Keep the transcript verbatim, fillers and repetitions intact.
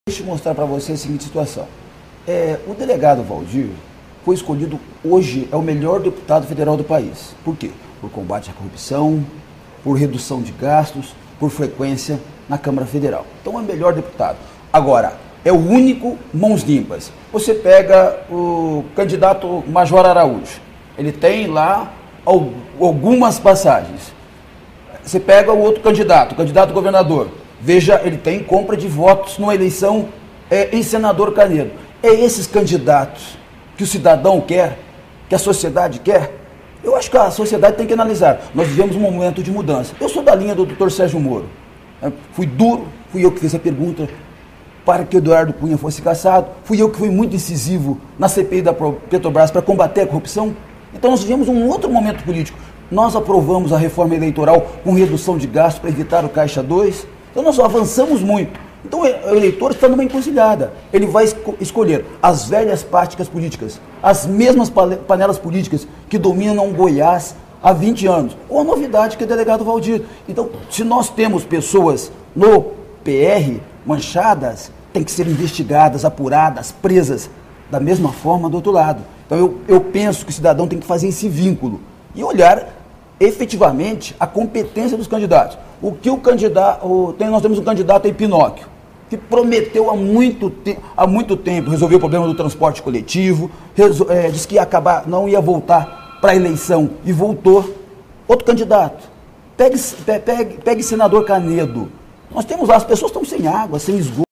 Deixa eu mostrar para você a seguinte situação. É, o delegado Valdir foi escolhido hoje, é o melhor deputado federal do país. Por quê? Por combate à corrupção, por redução de gastos, por frequência na Câmara Federal. Então é o melhor deputado. Agora, é o único mãos limpas. Você pega o candidato Major Araújo. Ele tem lá algumas passagens. Você pega o outro candidato, o candidato governador. Veja, ele tem compra de votos numa eleição é, em senador Canedo. É esses candidatos que o cidadão quer, que a sociedade quer? Eu acho que a sociedade tem que analisar. Nós vivemos um momento de mudança. Eu sou da linha do doutor Sérgio Moro. Eu fui duro, fui eu que fiz a pergunta para que o Eduardo Cunha fosse cassado. Fui eu que fui muito decisivo na C P I da Petrobras para combater a corrupção. Então nós vivemos um outro momento político. Nós aprovamos a reforma eleitoral com redução de gastos para evitar o Caixa dois. Então nós avançamos muito. Então o eleitor está numa encruzilhada. Ele vai esco escolher as velhas práticas políticas, as mesmas panelas políticas que dominam Goiás há vinte anos, ou a novidade que é o delegado Valdir. Então, se nós temos pessoas no P R manchadas, tem que ser investigadas, apuradas, presas, da mesma forma do outro lado. Então eu, eu penso que o cidadão tem que fazer esse vínculo e olhar efetivamente a competência dos candidatos. O que o candidato, o, tem, nós temos um candidato aí, Pinóquio, que prometeu há muito, te, há muito tempo resolver o problema do transporte coletivo, resol, é, disse que ia acabar, não ia voltar para a eleição e voltou. Outro candidato, pegue, pegue, pegue senador Canedo. Nós temos lá, as pessoas estão sem água, sem esgoto.